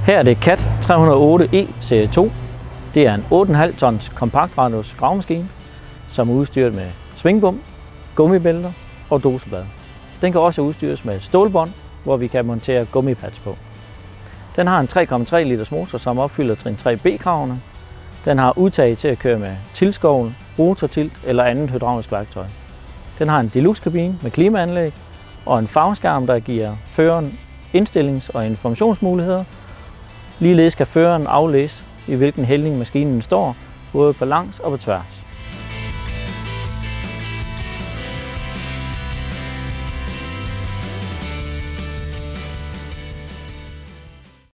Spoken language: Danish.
Her er det CAT 308E serie 2. Det er en 8,5 tons kompakt radius gravemaskine, som er udstyret med svingbom, gummibælter og doseblad. Den kan også udstyres med stålbånd, hvor vi kan montere gummipads på. Den har en 3,3 liters motor, som opfylder trin 3B-kravene. Den har udtag til at køre med tilskovl, rotortilt eller andet hydraulisk værktøj. Den har en deluxe-kabine med klimaanlæg og en farveskærm, der giver føreren indstillings- og informationsmuligheder. Ligeledes kan føreren aflæse, i hvilken hældning maskinen står, både på langs og på tværs.